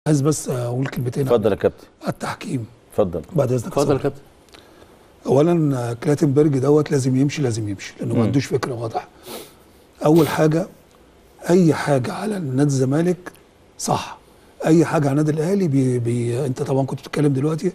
عايز بس اقول كلمتين. اتفضل يا كابتن. التحكيم. اتفضل بعد اذنك. اتفضل يا كابتن. اولا كلاتنبرج دوت لازم يمشي لانه ما عندوش فكره واضحه. اول حاجه، اي حاجه على نادي الزمالك صح، اي حاجه على النادي الاهلي انت طبعا كنت بتتكلم دلوقتي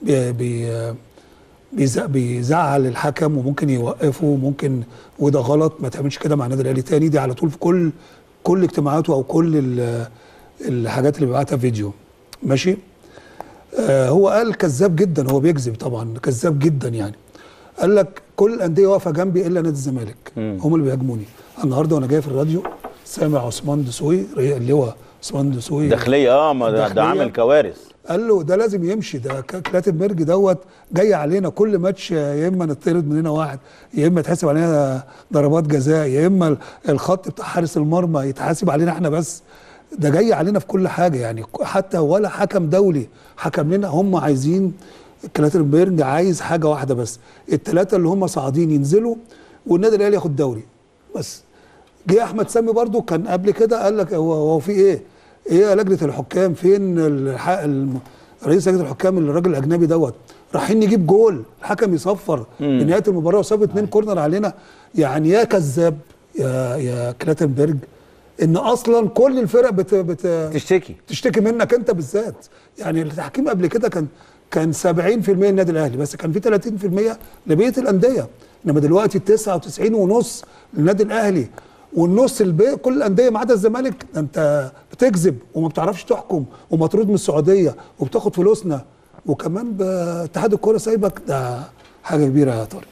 بيزعل الحكم وممكن يوقفه وممكن، وده غلط. ما تعملش كده مع النادي الاهلي تاني. دي على طول في كل اجتماعاته او كل الحاجات اللي بيبعتها فيديو. ماشي. هو قال كذاب جدا، هو بيكذب طبعا، كذاب جدا يعني. قال لك كل الانديه واقفه جنبي الا نادي الزمالك، هم اللي بيهاجموني. النهارده وانا جاي في الراديو سامع عثمان دسوقي، اللي هو عثمان دسوقي داخليه. ما ده عامل كوارث. قال له ده لازم يمشي، ده كلاتنبرج دوت جاي علينا كل ماتش، يا اما نطرد مننا واحد، يا اما يتحسب علينا ضربات جزاء، يا اما الخط بتاع حارس المرمى يتحاسب علينا احنا بس. ده جاي علينا في كل حاجه يعني. حتى ولا حكم دولي حكم لنا. هم عايزين، كلاتنبرج عايز حاجه واحده بس، الثلاثه اللي هم صاعدين ينزلوا والنادي الاهلي ياخد دوري بس. جه احمد سامي برضو كان قبل كده قال لك هو في ايه لجنه الحكام فين؟ رئيس لجنه الحكام الراجل الاجنبي دوت، رايحين نجيب جول الحكم يصفر بنهايه المباراه وساب 2 كورنر علينا. يعني يا كذاب يا كلاتنبرج، ان اصلا كل الفرق تشتكي منك انت بالذات. يعني التحكيم قبل كده كان 70% النادي الاهلي، بس كان في 30% لبقيه الانديه. انما دلوقتي 99.5 للنادي الاهلي، والنص الباقي كل الانديه ما عدا الزمالك. انت بتكذب وما بتعرفش تحكم ومطرود من السعوديه وبتاخد فلوسنا، وكمان باتحاد الكوره سايبك. ده حاجه كبيره يا طارق.